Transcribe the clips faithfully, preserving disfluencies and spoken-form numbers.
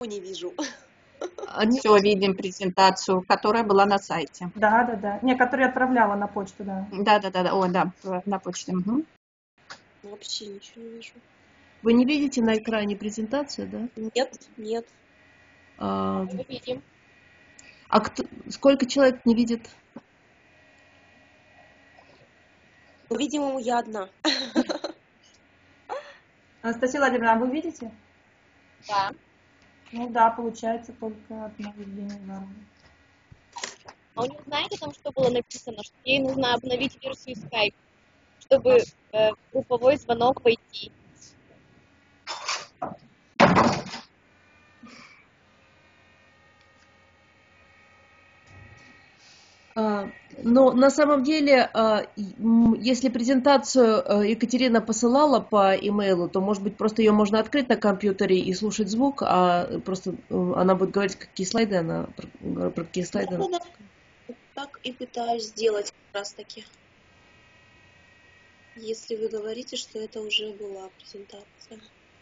не вижу. Все видим презентацию, которая была на сайте. Да, да, да. Не, которую я отправляла на почту, да. Да, да, да, да. О, да, на почте. Угу. Вообще ничего не вижу. Вы не видите на экране презентацию, да? Нет, нет. А, Мы видим. а кто, сколько человек не видит? По-видимому, я одна. Анастасия Владимировна, а вы видите? Да. Ну да, получается только одно Евгения Ивановна. А у нее, знаете, там что было написано? Что ей нужно обновить версию Skype, чтобы э, в групповой звонок войти. А, но на самом деле, а, м, если презентацию а, Екатерина посылала по имейлу, то, может быть, просто ее можно открыть на компьютере и слушать звук, а просто э, она будет говорить, какие слайды она, про, про какие слайды она. Да, да, да. Так и пытаюсь сделать как раз таки. Если вы говорите, что это уже была презентация.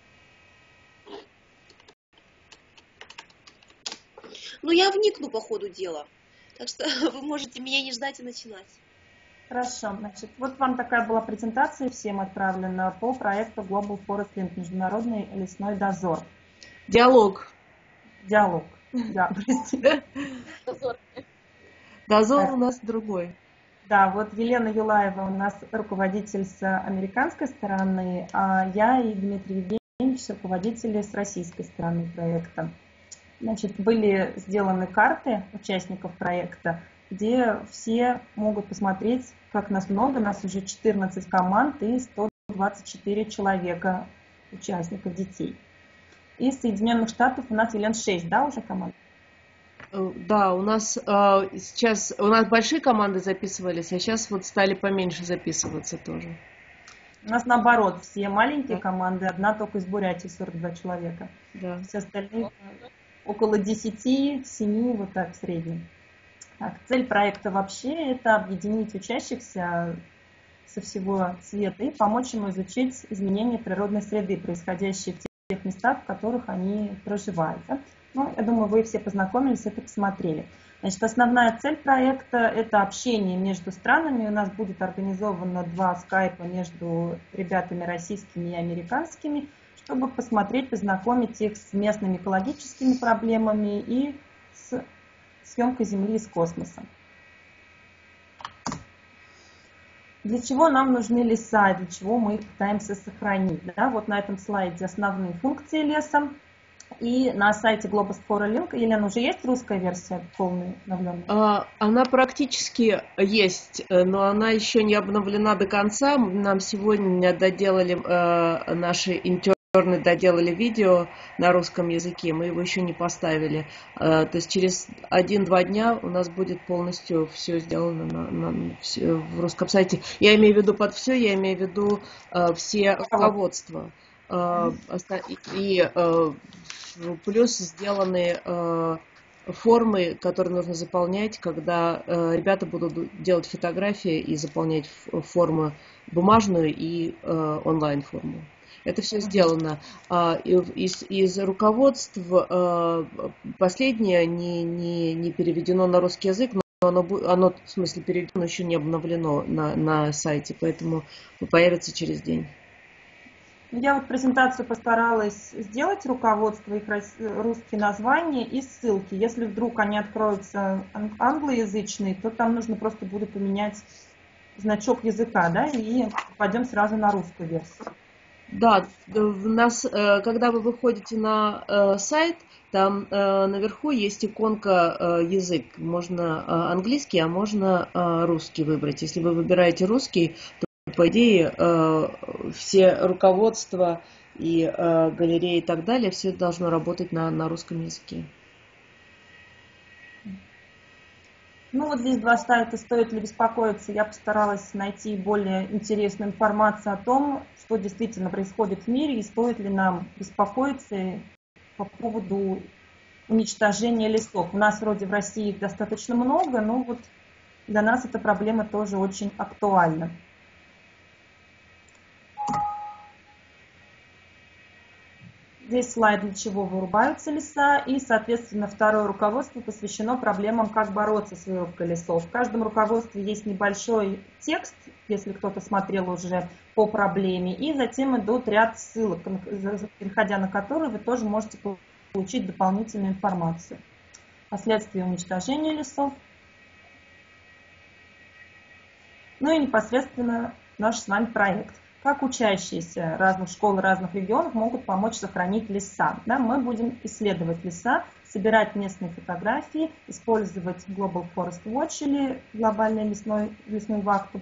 Ну, я вникну по ходу дела. Так что вы можете меня не ждать и начинать. Хорошо, значит, вот вам такая была презентация, всем отправлена по проекту Global Forest Link, Международный лесной дозор. Диалог. Диалог. Да, простите. Дозор. Дозор у нас другой. Да, вот Елена Юлаева у нас руководитель с американской стороны, а я и Дмитрий Евгеньевич руководители с российской стороны проекта. Значит, были сделаны карты участников проекта, где все могут посмотреть, как нас много, нас уже четырнадцать команд и сто двадцать четыре человека, участников, детей. Из Соединенных Штатов у нас, Елена, шесть, да, уже команд? Да, у нас э, сейчас, у нас большие команды записывались, а сейчас вот стали поменьше записываться тоже. У нас наоборот, все маленькие Да. команды, одна только из Бурятии, сорок два человека. Да. Все остальные около десяти, семи, вот так в среднем. Так, цель проекта вообще это объединить учащихся со всего света и помочь им изучить изменения природной среды, происходящие в тех местах, в которых они проживают. Да? Ну, я думаю, вы все познакомились, это посмотрели. Значит, основная цель проекта – это общение между странами. У нас будет организовано два скайпа между ребятами российскими и американскими, чтобы посмотреть, познакомить их с местными экологическими проблемами и с съемкой Земли из космоса. Для чего нам нужны леса, для чего мы их пытаемся сохранить? Да? Вот на этом слайде основные функции леса. И на сайте Globus Forest Link, Елена, уже есть русская версия полная, обновленная? А, Она практически есть, но она еще не обновлена до конца. Нам сегодня доделали, э, наши интерны доделали видео на русском языке, мы его еще не поставили. Э, то есть через один-два дня у нас будет полностью все сделано на, на, все, в русском сайте. Я имею в виду под все, я имею в виду э, все руководства. Э, и э, плюс сделаны э, формы, которые нужно заполнять, когда э, ребята будут делать фотографии и заполнять форму бумажную и э, онлайн-форму. Это все сделано. А, из, из руководств э, последнее не, не, не переведено на русский язык, но оно, оно в смысле переведено, еще не обновлено на, на сайте, поэтому появится через день. Я вот презентацию постаралась сделать, руководство, их русские названия и ссылки. Если вдруг они откроются англоязычные, то там нужно просто будет поменять значок языка, да, и пойдем сразу на русскую версию. Да, у нас, когда вы выходите на сайт, там наверху есть иконка язык. Можно английский, а можно русский выбрать. Если вы выбираете русский, то по идее, все руководства и галереи и так далее, все должно работать на, на русском языке. Ну вот здесь два сайта, стоит ли беспокоиться. Я постаралась найти более интересную информацию о том, что действительно происходит в мире и стоит ли нам беспокоиться по поводу уничтожения лесов. У нас вроде в России их достаточно много, но вот для нас эта проблема тоже очень актуальна. Здесь слайд, для чего вырубаются леса, и, соответственно, второе руководство посвящено проблемам, как бороться с вырубкой лесов. В каждом руководстве есть небольшой текст, если кто-то смотрел уже по проблеме, и затем идут ряд ссылок, переходя на которые вы тоже можете получить дополнительную информацию. Последствия уничтожения лесов. Ну и непосредственно наш с вами проект. Как учащиеся разных школ и разных регионов могут помочь сохранить леса. Да, мы будем исследовать леса, собирать местные фотографии, использовать Global Forest Watch или глобальный лесной, лесную вахту.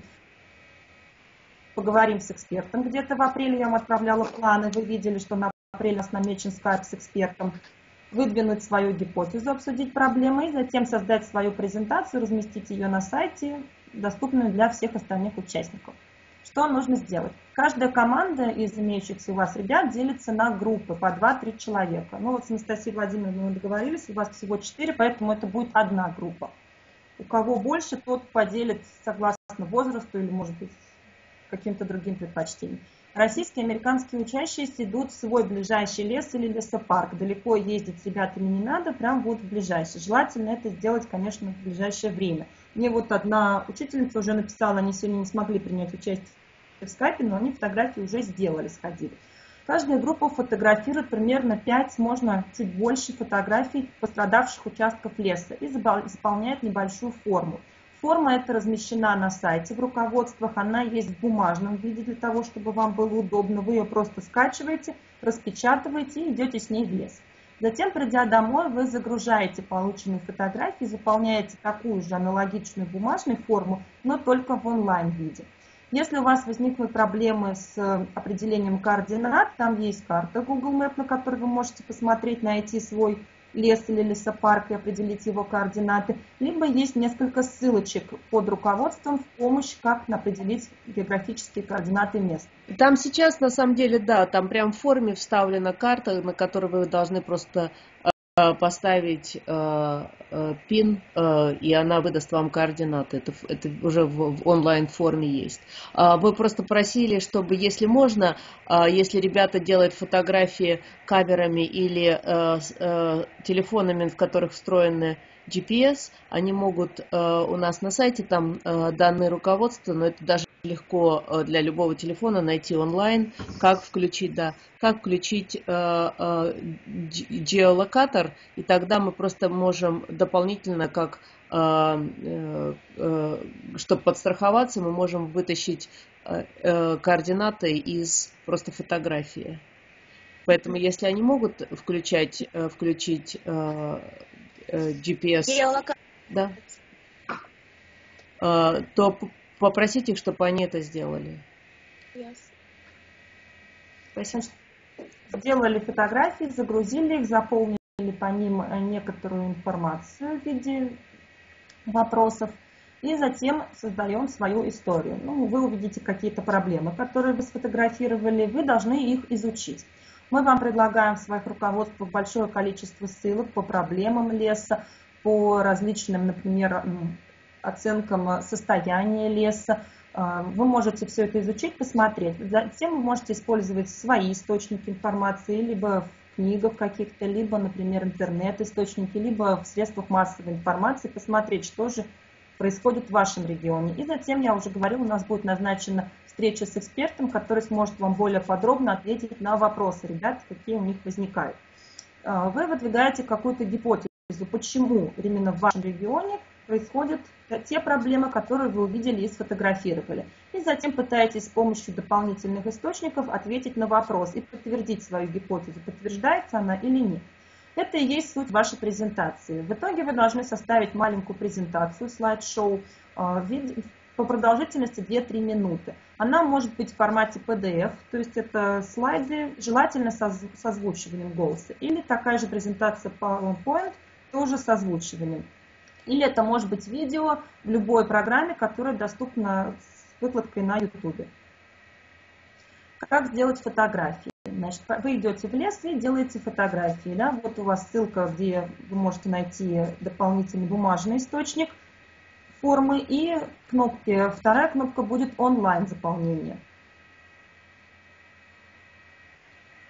Поговорим с экспертом. Где-то в апреле я вам отправляла планы. Вы видели, что на апреле у нас намечен скайп с экспертом. Выдвинуть свою гипотезу, обсудить проблемы и затем создать свою презентацию, разместить ее на сайте, доступную для всех остальных участников. Что нужно сделать? Каждая команда из имеющихся у вас ребят делится на группы по два-три человека. Ну вот с Анастасией Владимировной мы договорились, у вас всего четыре, поэтому это будет одна группа. У кого больше, тот поделит согласно возрасту или, может быть, каким-то другим предпочтениям. Российские и американские учащиеся идут в свой ближайший лес или лесопарк. Далеко ездить с ребятами не надо, прям будут в ближайший. Желательно это сделать, конечно, в ближайшее время. Мне вот одна учительница уже написала, они сегодня не смогли принять участие в скайпе, но они фотографии уже сделали, сходили. Каждая группа фотографирует примерно пять, можно чуть больше фотографий пострадавших участков леса и заполняет небольшую форму. Форма эта размещена на сайте, в руководствах, она есть в бумажном виде для того, чтобы вам было удобно. Вы ее просто скачиваете, распечатываете и идете с ней в лес. Затем, придя домой, вы загружаете полученные фотографии, заполняете такую же аналогичную бумажную форму, но только в онлайн-виде. Если у вас возникнут проблемы с определением координат, там есть карта Google Map, на которой вы можете посмотреть, найти свой лес или лесопарк и определить его координаты, либо есть несколько ссылочек под руководством в помощь, как определить географические координаты мест. Там сейчас, на самом деле, да, там прям в форме вставлена карта, на которой вы должны просто э, поставить э, э, пин, э, и она выдаст вам координаты. Это, это уже в, в онлайн-форме есть. Э, вы просто просили, чтобы, если можно, э, если ребята делают фотографии камерами или э, э, телефонами, в которых встроены джи пи эс, они могут э, у нас на сайте, там э, данные руководства, но это даже легко э, для любого телефона найти онлайн, как включить, да, как включить э, э, геолокатор, и тогда мы просто можем дополнительно, как э, э, э, чтобы подстраховаться, мы можем вытащить э, э, координаты из просто фотографии. Поэтому, если они могут включать, э, включить э, джи пи эс, да, то попросите их, чтобы они это сделали. Yes. Спасибо. Сделали фотографии, загрузили их, заполнили по ним некоторую информацию в виде вопросов и затем создаем свою историю. Ну, вы увидите какие-то проблемы, которые вы сфотографировали, вы должны их изучить. Мы вам предлагаем в своих руководствах большое количество ссылок по проблемам леса, по различным, например, оценкам состояния леса. Вы можете все это изучить, посмотреть. Затем вы можете использовать свои источники информации, либо в книгах каких-то, либо, например, интернет-источники, либо в средствах массовой информации, посмотреть, что же происходит в вашем регионе. И затем, я уже говорила, у нас будет назначена встреча с экспертом, который сможет вам более подробно ответить на вопросы ребят, какие у них возникают. Вы выдвигаете какую-то гипотезу, почему именно в вашем регионе происходят те проблемы, которые вы увидели и сфотографировали. И затем пытаетесь с помощью дополнительных источников ответить на вопрос и подтвердить свою гипотезу, подтверждается она или нет. Это и есть суть вашей презентации. В итоге вы должны составить маленькую презентацию, слайд-шоу, по продолжительности две-три минуты. Она может быть в формате пи ди эф, то есть это слайды, желательно с озвучиванием голоса. Или такая же презентация PowerPoint, тоже с озвучиванием. Или это может быть видео в любой программе, которая доступна с выкладкой на YouTube. Как сделать фотографии? Значит, вы идете в лес и делаете фотографии. Да? Вот у вас ссылка, где вы можете найти дополнительный бумажный источник формы и кнопки. Вторая кнопка будет онлайн заполнение.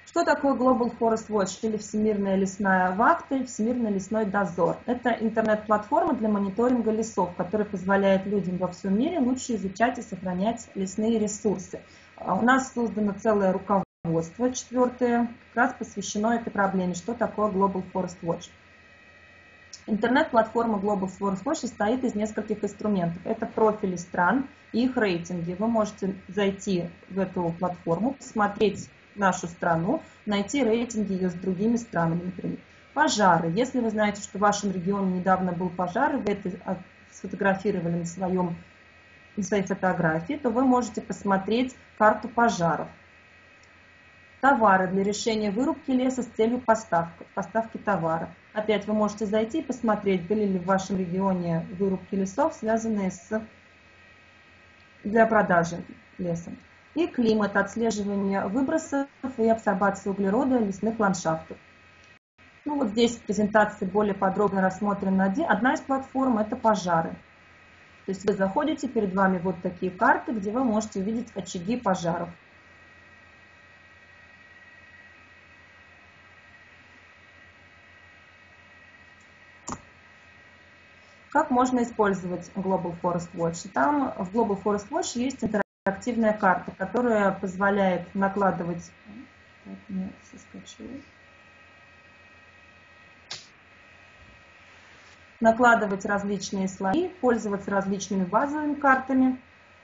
Что такое Global Forest Watch или Всемирная лесная вахта и Всемирный лесной дозор? Это интернет-платформа для мониторинга лесов, которая позволяет людям во всем мире лучше изучать и сохранять лесные ресурсы. У нас создано целое руководство, четвертое, как раз посвящено этой проблеме, что такое Global Forest Watch. Интернет-платформа Global Forest Watch состоит из нескольких инструментов. Это профили стран и их рейтинги. Вы можете зайти в эту платформу, посмотреть нашу страну, найти рейтинги ее с другими странами, например. Пожары. Если вы знаете, что в вашем регионе недавно был пожар, вы это сфотографировали на, своем, на своей фотографии, то вы можете посмотреть карту пожаров. Товары для решения вырубки леса с целью поставки, поставки товара. Опять вы можете зайти и посмотреть, были ли в вашем регионе вырубки лесов, связанные с для продажи леса. И климат, отслеживание выбросов и абсорбации углерода лесных ландшафтов. Ну вот здесь в презентации более подробно рассмотрена одна из платформ, это пожары. То есть вы заходите, перед вами вот такие карты, где вы можете увидеть очаги пожаров. Как можно использовать Global Forest Watch? Там в Global Forest Watch есть интерактивная карта, которая позволяет накладывать, так, не соскочила. накладывать различные слои, пользоваться различными базовыми картами.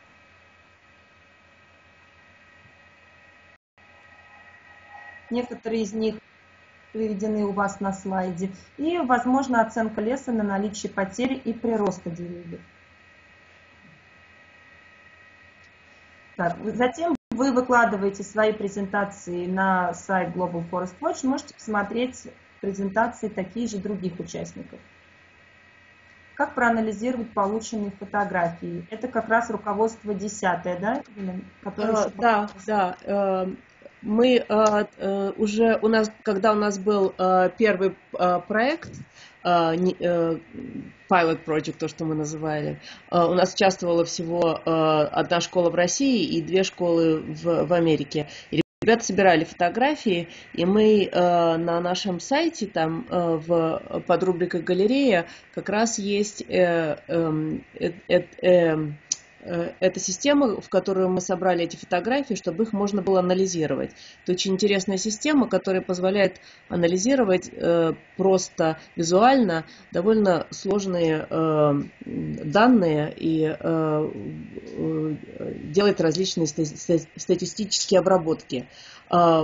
Некоторые из них приведены у вас на слайде. И, возможно, оценка леса на наличие потери и прироста деревьев. Так, затем вы выкладываете свои презентации на сайт Global Forest Watch. Можете посмотреть презентации такие же других участников. Как проанализировать полученные фотографии? Это как раз руководство десятое, да? Которое... Да, да. Мы уже, у нас, когда у нас был первый проект, Pilot Project, то, что мы называли, у нас участвовала всего одна школа в России и две школы в, в Америке. И ребята собирали фотографии, и мы на нашем сайте, там в, под рубрикой «Галерея» как раз есть э, э, э, э, эта система, в которую мы собрали эти фотографии, чтобы их можно было анализировать. Это очень интересная система, которая позволяет анализировать э, просто визуально довольно сложные э, данные и э, э, делать различные статистические обработки. Э,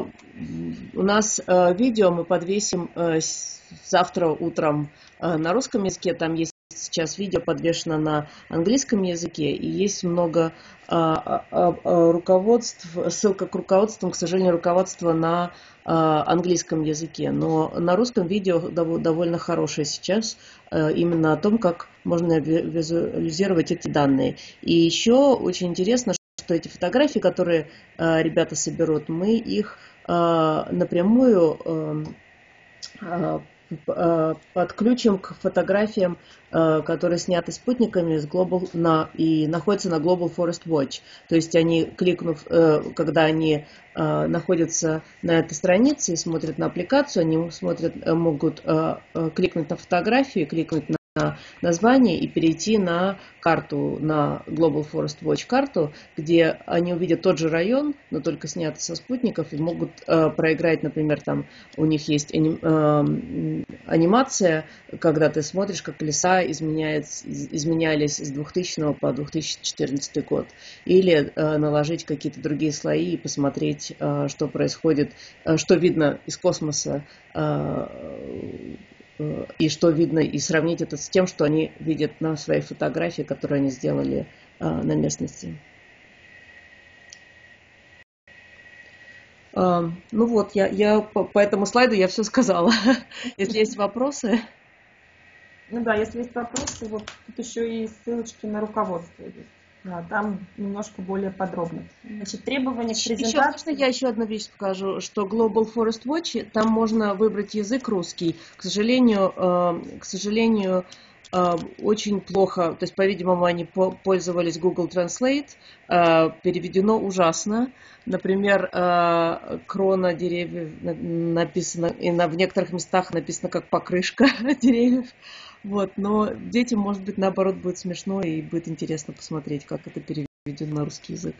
у нас э, видео мы подвесим э, завтра утром э, на русском языке, там есть сейчас видео подвешено на английском языке, и есть много а, а, а, руководств, ссылка к руководствам, к сожалению, руководство на а, английском языке, но на русском видео дов, довольно хорошее сейчас, а, именно о том, как можно визуализировать эти данные. И еще очень интересно, что эти фотографии, которые а, ребята соберут, мы их а, напрямую а, подключим к фотографиям, которые сняты спутниками с Global, на, и находятся на Global Forest Watch. То есть они, кликнув, когда они находятся на этой странице и смотрят на аппликацию, они смотрят, могут кликнуть на фотографию, кликнуть на название и перейти на карту, на Global Forest Watch карту, где они увидят тот же район, но только снятый со спутников, и могут э, проиграть, например, там у них есть аним, э, анимация, когда ты смотришь, как леса изменяются, изменялись с двухтысячного по две тысячи четырнадцатый год, или э, наложить какие-то другие слои и посмотреть, э, что происходит, э, что видно из космоса, э, и что видно, и сравнить это с тем, что они видят на своей фотографии, которые они сделали а, на местности. А, ну вот, я, я по, по этому слайду я все сказала. Если есть вопросы. Ну да, если есть вопросы, вот тут еще и ссылочки на руководство есть. Да, там немножко более подробно. Значит, требования к презентации... Еще, я еще одну вещь скажу, что Global Forest Watch, там можно выбрать язык русский. К сожалению, э, к сожалению, очень плохо, то есть, по-видимому, они пользовались Google Translate, переведено ужасно. Например, крона деревьев написано, и на, в некоторых местах написано как покрышка деревьев. Вот, но детям, может быть, наоборот, будет смешно и будет интересно посмотреть, как это переведено на русский язык.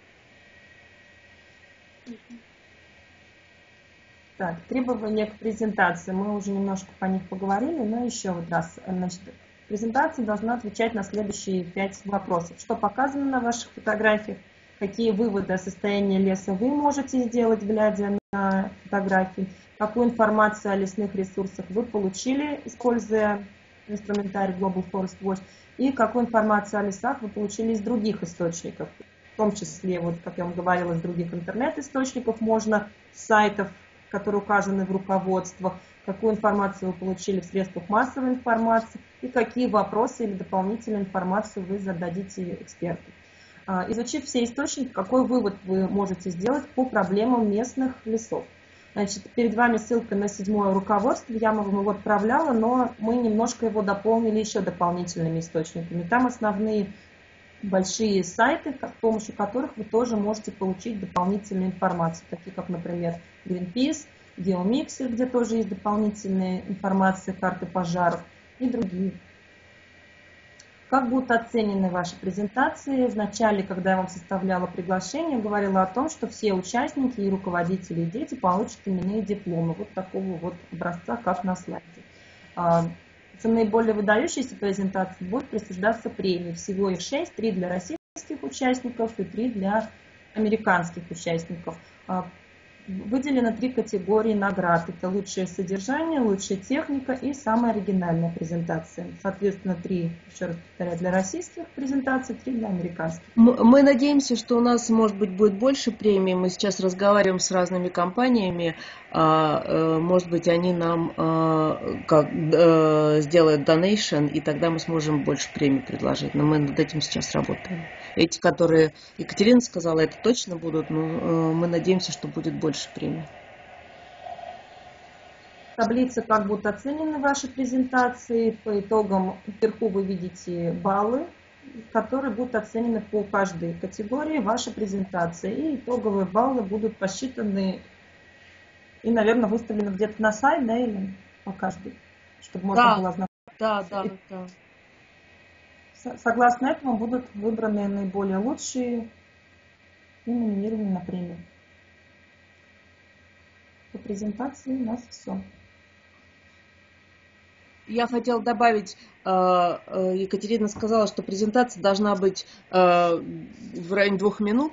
Так, требования к презентации. Мы уже немножко по них поговорили, но еще вот раз. Значит, презентация должна отвечать на следующие пять вопросов. Что показано на ваших фотографиях? Какие выводы о состоянии леса вы можете сделать, глядя на фотографии? Какую информацию о лесных ресурсах вы получили, используя инструментарий Global Forest Watch? И какую информацию о лесах вы получили из других источников? В том числе, вот, как я вам говорила, из других интернет-источников можно, с сайтов, которые указаны в руководствах, какую информацию вы получили в средствах массовой информации и какие вопросы или дополнительную информацию вы зададите эксперту. Изучив все источники, какой вывод вы можете сделать по проблемам местных лесов? Значит, перед вами ссылка на седьмое руководство, я вам его отправляла, но мы немножко его дополнили еще дополнительными источниками. Там основные большие сайты, с помощью которых вы тоже можете получить дополнительную информацию, такие как, например, Greenpeace, Geomixer, где тоже есть дополнительная информация, карты пожаров и другие. Как будут оценены ваши презентации? Вначале, когда я вам составляла приглашение, говорила о том, что все участники, и руководители, и дети получат именные дипломы вот такого вот образца, как на слайде. За наиболее выдающиеся презентации будут присуждаться премии. Всего их шесть, три для российских участников и три для американских участников. Выделено три категории наград. Это лучшее содержание, лучшая техника и самая оригинальная презентация. Соответственно, три, еще раз повторяю, для российских презентаций, три для американских. Мы надеемся, что у нас, может быть, будет больше премий. Мы сейчас разговариваем с разными компаниями. Может быть, они нам как, сделают donation, и тогда мы сможем больше премий предложить. Но мы над этим сейчас работаем. Эти, которые Екатерина сказала, это точно будут, но мы надеемся, что будет больше премий. Таблица, как будут оценены ваши презентации. По итогам вверху вы видите баллы, которые будут оценены по каждой категории вашей презентации. И итоговые баллы будут посчитаны и, наверное, выставлены где-то на сайт, да, или по каждой, чтобы можно да, было ознакомиться. Да, да, да. Согласно этому будут выбраны наиболее лучшие и номинированы на премию. По презентации у нас все. Я хотела добавить, Екатерина сказала, что презентация должна быть в районе двух минут.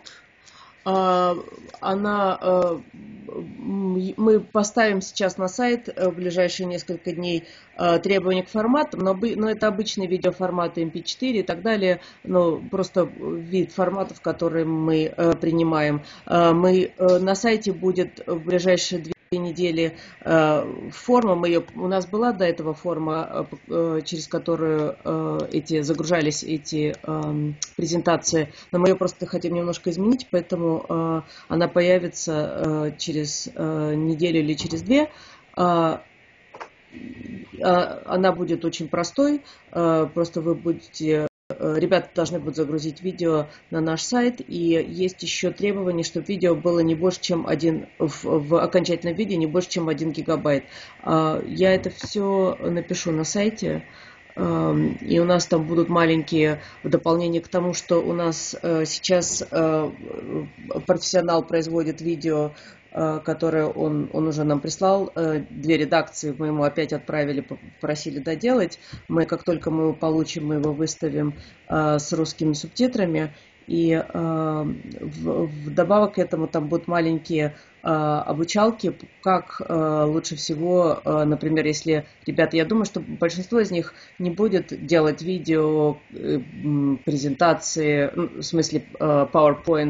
Она, мы поставим сейчас на сайт в ближайшие несколько дней требования к форматам, но, но это обычные видеоформаты эм пи четыре и так далее, но просто вид форматов, которые мы принимаем. Мы, на сайте будет в ближайшие две недели форма, мы ее, у нас была до этого форма, через которую эти, загружались эти презентации, но мы ее просто хотим немножко изменить, поэтому она появится через неделю или через две. Она будет очень простой, просто вы будете... Ребята должны будут загрузить видео на наш сайт, и есть еще требование, чтобы видео было не больше, чем один, в, в окончательном виде не больше, чем один гигабайт. Я это все напишу на сайте, и у нас там будут маленькие в дополнение к тому, что у нас сейчас профессионал производит видео, которое он, он уже нам прислал. Две редакции мы ему опять отправили, попросили доделать. Мы, как только мы его получим, мы его выставим с русскими субтитрами. И вдобавок к этому там будут маленькие обучалки, как лучше всего, например, если, ребята, я думаю, что большинство из них не будет делать видео, презентации, в смысле PowerPoint,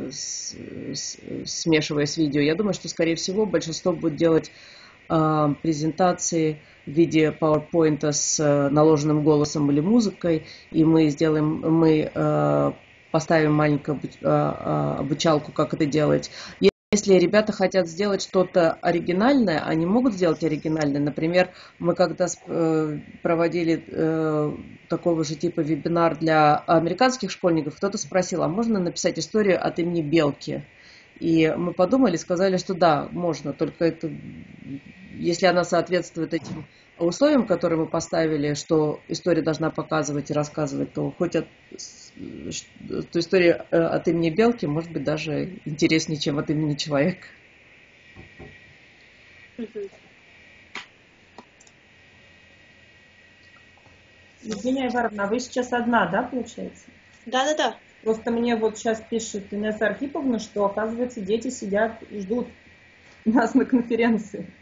смешивая с видео. Я думаю, что, скорее всего, большинство будет делать презентации в виде PowerPoint с наложенным голосом или музыкой, и мы сделаем, мы поставим маленькую обучалку, как это делать. если ребята хотят сделать что-то оригинальное, они могут сделать оригинальное. Например, мы когда э, проводили э, такого же типа вебинар для американских школьников, кто-то спросил, а можно написать историю от имени Белки? И мы подумали, сказали, что да, можно, только это, если она соответствует этим условиям, которые мы поставили, что история должна показывать и рассказывать, то хоть от, то история от имени Белки может быть даже интереснее, чем от имени человека. Евгения Ивановна, а вы сейчас одна, да, получается? Да-да-да. Просто мне вот сейчас пишет Инесса Архиповна, что, оказывается, дети сидят и ждут нас на конференции.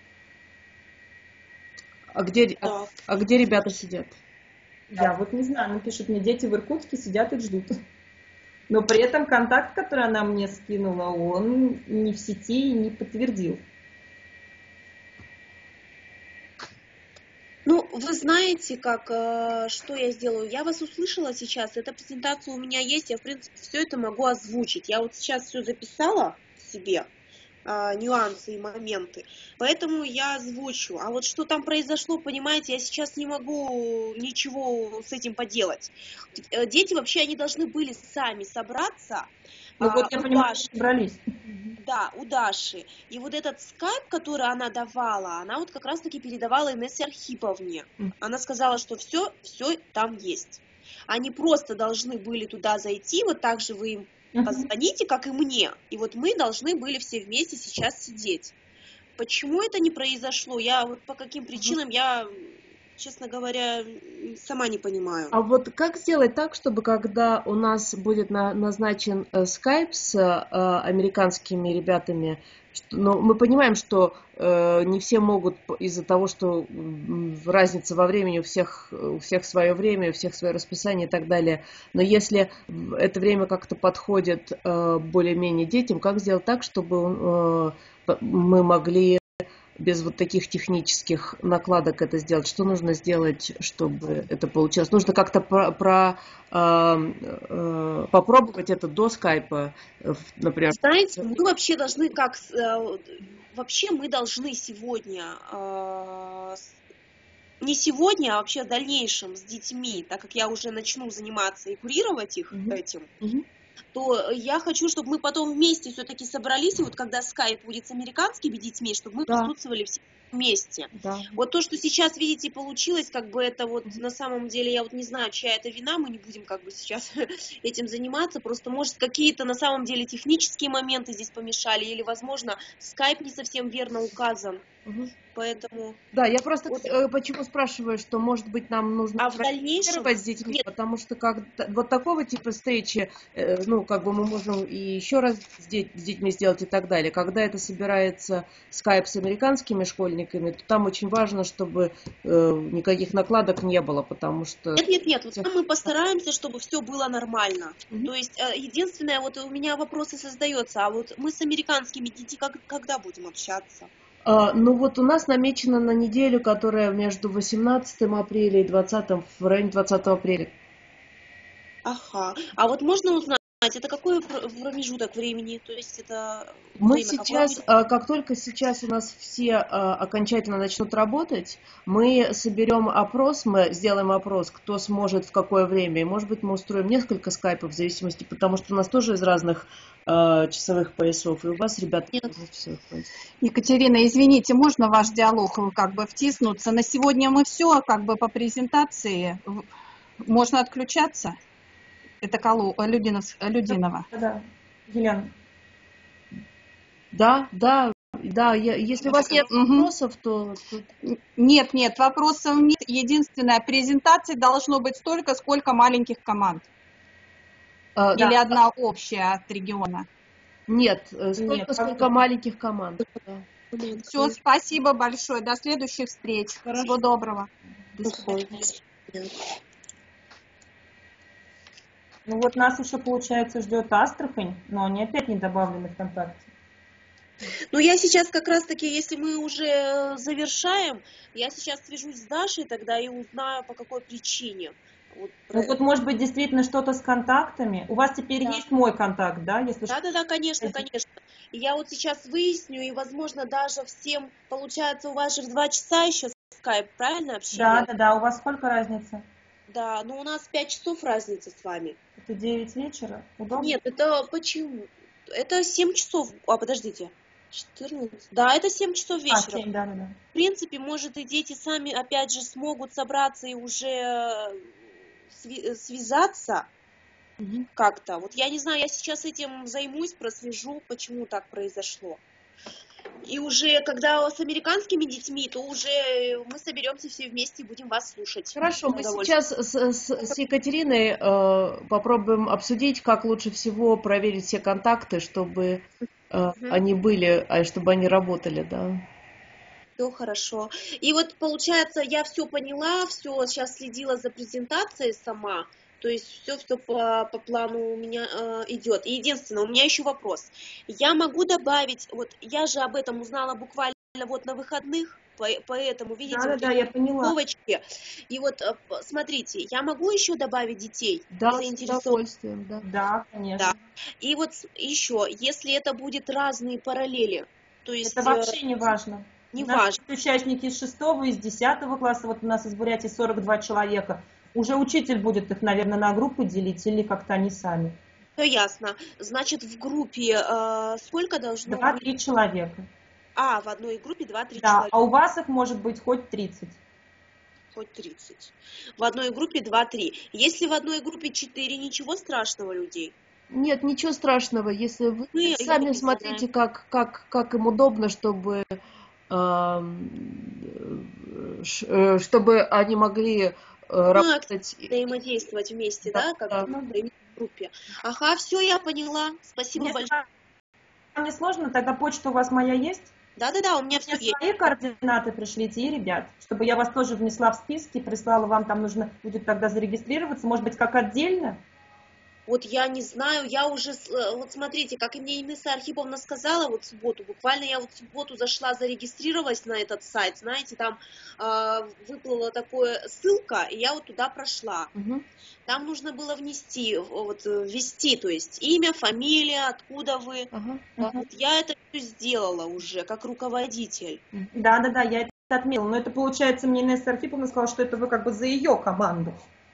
А где, Да. а, а где ребята сидят? Я вот не знаю, она пишет мне, дети в Иркутске сидят и ждут. Но при этом контакт, который она мне скинула, он не в сети и не подтвердил. Ну, вы знаете, как, э, что я сделаю? Я вас услышала сейчас, эта презентация у меня есть, я, в принципе, все это могу озвучить. Я вот сейчас все записала себе, э, нюансы и моменты, поэтому я озвучу. А вот что там произошло, понимаете, я сейчас не могу ничего с этим поделать. Э, Дети вообще, они должны были сами собраться. Ну а, вот я у понимаю, Даши. что собрались. Да, у Даши. И вот этот скайп, который она давала, она вот как раз-таки передавала Инессе Архиповне. Она сказала, что все, все там есть. Они просто должны были туда зайти, вот так же вы им позвоните, как и мне. И вот мы должны были все вместе сейчас сидеть. Почему это не произошло? Я вот по каким причинам, я, честно говоря, сама не понимаю. А вот как сделать так, чтобы когда у нас будет на, назначен э, скайп с э, американскими ребятами, что, но мы понимаем, что э, не все могут из-за того, что м, разница во времени, у всех, у всех свое время, у всех свое расписание и так далее. Но если это время как-то подходит э, более-менее детям, как сделать так, чтобы э, мы могли без вот таких технических накладок это сделать? Что нужно сделать, чтобы это получилось? Нужно как-то про, про, э, э, попробовать это до скайпа, э, например. Знаете, мы вообще должны как... э, Вообще мы должны сегодня... э, с- Не сегодня, а вообще в дальнейшем с детьми, так как я уже начну заниматься и курировать их Мгм. этим, Мгм. то я хочу, чтобы мы потом вместе все-таки собрались, и вот когда скайп будет с американскими детьми, чтобы мы Да. присутствовали все вместе. Да. Вот то, что сейчас, видите, получилось, как бы это вот на самом деле, я вот не знаю, чья это вина, мы не будем как бы сейчас этим заниматься, просто может какие-то на самом деле технические моменты здесь помешали, или, возможно, скайп не совсем верно указан, Мгм. поэтому... Да, я просто Вот. э, почему спрашиваю, что, может быть, нам нужно А в дальнейшем... практицировать с детьми, Нет, потому что как, вот такого типа встречи, э, ну, как бы мы можем и еще раз с, де- с детьми сделать и так далее. Когда это собирается скайп с американскими школьниками, то там очень важно, чтобы э, никаких накладок не было, потому что... Нет, нет, нет, вот там мы постараемся, чтобы все было нормально. Мгм. То есть э, единственное, вот у меня вопросы создается, а вот мы с американскими детьми как, когда будем общаться? А, ну вот у нас намечено на неделю, которая между восемнадцатым апреля и двадцатым, в районе двадцатого апреля. Ага. А вот можно узнать, это какой пр- промежуток времени? То есть это Мы время какое сейчас, будет? а, как только сейчас у нас все а, окончательно начнут работать, мы соберем опрос, мы сделаем опрос, кто сможет в какое время. И, может быть, мы устроим несколько скайпов в зависимости, потому что у нас тоже из разных а, часовых поясов, и у вас, ребята, из Нет. разных часовых поясов. Екатерина, извините, можно ваш диалог э, как бы втиснуться? На сегодня мы все, как бы по презентации. В- Можно отключаться? Это Калу, э, Людинов- э, Людинова. Да, Елена. Да, да, да, я- если у вас нет Мгм. вопросов, то... то- Н- Нет, нет, вопросов нет. Единственное, презентации должно быть столько, сколько маленьких команд. а, Или да, одна общая от региона. нет, э, столько, Нет, сколько как- маленьких команд. Да. Все, спасибо большое. До следующих встреч. Хорошо. Всего доброго. До свидания. Ну вот нас еще, получается, ждет Астрахань, но они опять не добавлены ВКонтакте. Ну, я сейчас как раз-таки, если мы уже завершаем, я сейчас свяжусь с Дашей тогда и узнаю, по какой причине. Вот Ну про- вот может быть действительно что-то с контактами. У вас теперь Да. есть мой контакт, да? Если что. Да-да-да, конечно, конечно. И я вот сейчас выясню, и, возможно, даже всем, получается, у вас же в два часа еще скайп, правильно, Да, общение? да, да. У вас сколько разница? Да, но у нас пять часов разница с вами. Это девять вечера? Удобно? Нет, это почему? Это семь часов. А, подождите. четырнадцать. Да, это семь часов А, вечера. семь, да, да, да. В принципе, может, и дети сами, опять же, смогут собраться и уже сви- связаться Мгм. как-то. Вот я не знаю, я сейчас этим займусь, прослежу, почему так произошло. И уже, когда с американскими детьми, то уже мы соберемся все вместе и будем вас слушать. Хорошо, С мы удовольствием. сейчас с, с- с Екатериной э, попробуем обсудить, как лучше всего проверить все контакты, чтобы э, Мгм. они были, а чтобы они работали, да. Все хорошо. И вот получается, я все поняла, все сейчас следила за презентацией сама. То есть все, все по, по плану у меня э, идет. И единственное, у меня еще вопрос. Я могу добавить, вот я же об этом узнала буквально вот на выходных, по- поэтому, Да, видите, да, вот да, я поняла. листовочки. И вот э, п- смотрите, я могу еще добавить детей Да, с заинтересованных? удовольствием, да. Да, Да. конечно. И вот еще, если это будет разные параллели, то Это есть э, вообще не важно. не У нас важно. есть участники из шестого, из десятого класса, вот у нас из Бурятии сорок два человека. Уже учитель будет их, наверное, на группы делить или как-то они сами. Все ясно. Значит, в группе э, сколько должно быть? Два-три человека. А, в одной группе два-три Да, человека, а у вас их может быть хоть тридцать. хоть тридцать. В одной группе два-три. Если в одной группе четыре, ничего страшного людей. Нет, ничего страшного, если вы Мы сами язык не смотрите, знаем. как, как, как им удобно, чтобы, эм, ш- э, чтобы они могли э, Мы работать. взаимодействовать вместе, Да, да, как да. в группе. Ага, все, я поняла. Спасибо Если большое. вам не сложно, тогда почта у вас моя есть? Да-да-да, у меня все Мне есть. свои координаты пришлите и ребят, чтобы я вас тоже внесла в списки, прислала вам, там нужно будет тогда зарегистрироваться, может быть, как отдельно? Вот я не знаю, я уже, с- э, вот смотрите, как и мне Инесса Архиповна сказала, вот в субботу, буквально я вот в субботу зашла, зарегистрировалась на этот сайт, знаете, там э, выплыла такая ссылка, и я вот туда прошла. Мгм. Там нужно было внести, вот э, ввести, то есть имя, фамилия, откуда вы. Ага, да. Мгм. Вот я это все сделала уже, как руководитель. Да, да, да, я это отметила. Но это получается, мне Инесса Архиповна сказала, что это вы как бы за ее команду.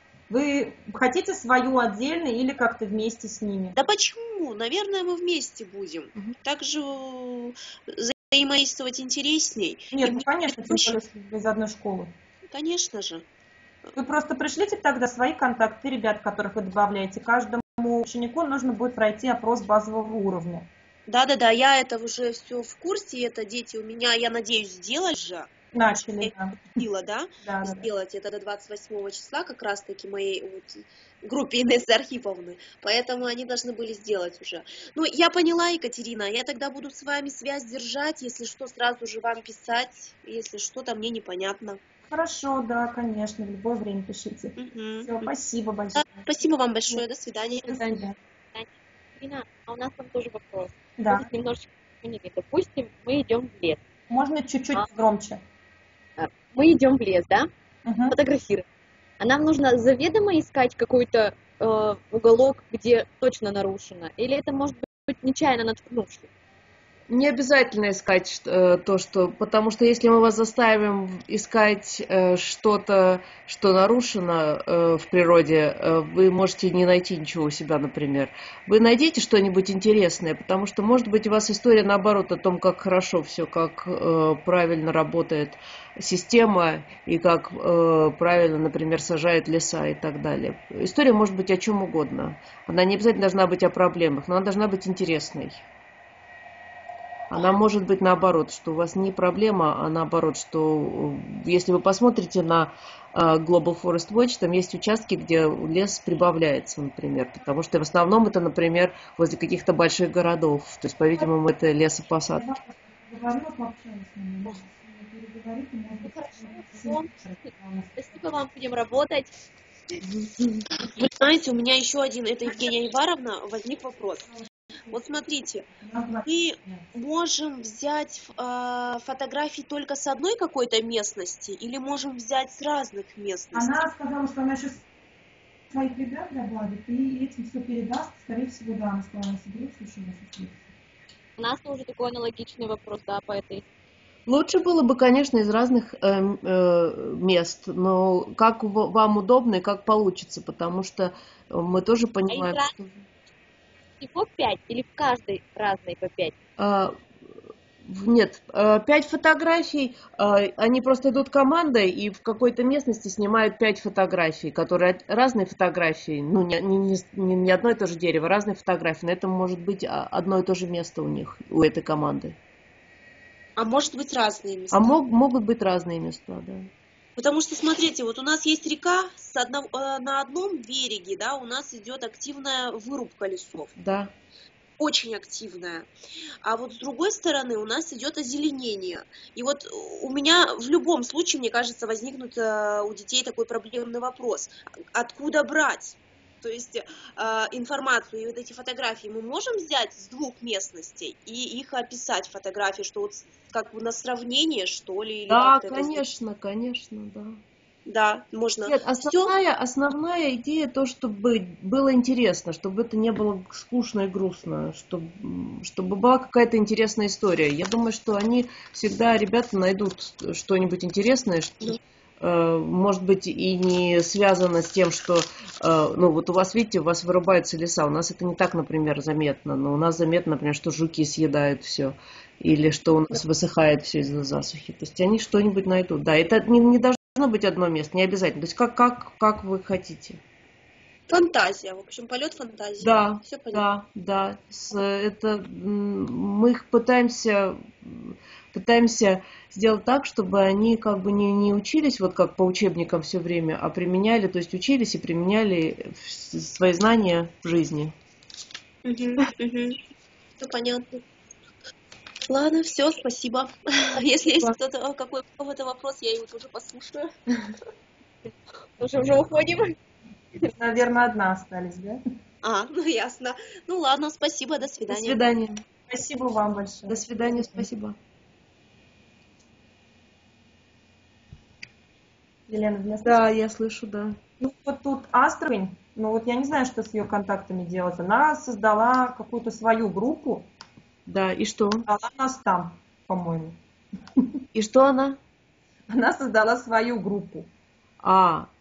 Вы хотите свою отдельно или как-то вместе с ними? Да почему? Наверное, мы вместе будем. Мгм. Так же э, взаимодействовать интересней. И Нет, ну мне конечно, тем проще, более, если вы из одной школы. конечно же. Вы просто пришлите тогда свои контакты ребят, которых вы добавляете. Каждому ученику нужно будет пройти опрос базового уровня. Да-да-да, я это уже все в курсе, это дети у меня, я надеюсь, сделать же. Я Начали, да. сила, да, Да, да, да. сделать это до двадцать восьмого числа, как раз-таки моей вот группе Инессы Архиповны. Поэтому они должны были сделать уже. Ну, я поняла, Екатерина, я тогда буду с вами связь держать, если что, сразу же вам писать, если что-то мне непонятно. Хорошо, да, конечно, в любое время пишите. Мгм. Все, спасибо большое. Да, спасибо вам большое, до свидания. До свидания. Ирина, а у нас там тоже вопрос. Мы Да, тут немножечко поняли. Допустим, мы идем в лес. можно чуть-чуть А. громче. А, Мы идем в лес, да? Мгм. Фотографировать. А нам нужно заведомо искать какой-то э, уголок, где точно нарушено? Или это может быть нечаянно наткнувшись? Не обязательно искать ш- э, то, что... Потому что если мы вас заставим искать э, что-то, что нарушено э, в природе, э, вы можете не найти ничего у себя, например. Вы найдите что-нибудь интересное, потому что, может быть, у вас история, наоборот, о том, как хорошо все, как э, правильно работает система и как э, правильно, например, сажают леса и так далее. История может быть о чем угодно. Она не обязательно должна быть о проблемах, но она должна быть интересной. Она может быть наоборот, что у вас не проблема, а наоборот, что э, если вы посмотрите на э, Global Forest Watch, там есть участки, где лес прибавляется, например, потому что в основном это, например, возле каких-то больших городов, то есть, по-видимому, это лесопосадки. Ну хорошо, всё. Спасибо вам, будем работать. Вы знаете, у меня еще один, это Евгения Иваровна, возник вопрос. Вот смотрите, мы можем взять э, фотографии только с одной какой-то местности или можем взять с разных местностей? Она сказала, что она сейчас своих ребят добавит и этим все передаст. Скорее всего, да, она сказала, она соберется еще раз встретиться. У нас тоже такой аналогичный вопрос, да, по этой. Лучше было бы, конечно, из разных э, э, мест, но как в- вам удобно и как получится, потому что мы тоже А из понимаем, раз что... всего пять или в каждой разной по пять? А, в- нет, э, пять фотографий, э, они просто идут командой и в какой-то местности снимают пять фотографий, которые от- разные фотографии, ну не, не, не, не- не одно и то же дерево, разные фотографии, но это может быть а, одно и то же место у них, у этой команды. А может быть разные А места. мог- могут быть разные места, да. Потому что, смотрите, вот у нас есть река, с одного- э, на одном береге, да, у нас идет активная вырубка лесов, Да. очень активная. А вот с другой стороны у нас идет озеленение. И вот у меня в любом случае, мне кажется, возникнет э, у детей такой проблемный вопрос. Откуда брать? То есть э, информацию и вот эти фотографии мы можем взять с двух местностей и их описать фотографии, что вот с- как бы на сравнение, что ли, или Да, как-то это сделать? конечно, конечно, да. Да, можно. Нет, Все. основная, основная идея то, чтобы было интересно, чтобы это не было скучно и грустно, чтобы, чтобы была какая-то интересная история. Я думаю, что они всегда, ребята, найдут что-нибудь интересное, что, э, может быть, и не связано с тем, что, э, ну, вот у вас, видите, у вас вырубаются леса, у нас это не так, например, заметно, но у нас заметно, например, что жуки съедают все, или что у нас высыхает все из-за засухи. То есть они что-нибудь найдут. Да, это не, не должно быть одно место, не обязательно. То есть как, как, как вы хотите. Фантазия, в общем, полет фантазии. Да, Все понятно. да, да. С, это, м, мы их пытаемся, пытаемся сделать так, чтобы они как бы не, не учились вот как по учебникам все время, а применяли, то есть учились и применяли в- свои знания в жизни. Все понятно. Ладно, все, спасибо. Если есть кто-то какой у кого-то вопрос, я его тоже послушаю. Уже уже уходим. Наверное, одна остались, да? А, ну ясно. Ну ладно, спасибо, до До свидания. свидания. Спасибо вам большое. До свидания, спасибо. Елена, вы меня слышите? Да, я слышу, да. Ну, вот тут Астрахань, ну вот я не знаю, что с ее контактами делать. Она создала какую-то свою группу, Да, и что? создала нас там, по-моему. И что она? Она создала свою группу. А,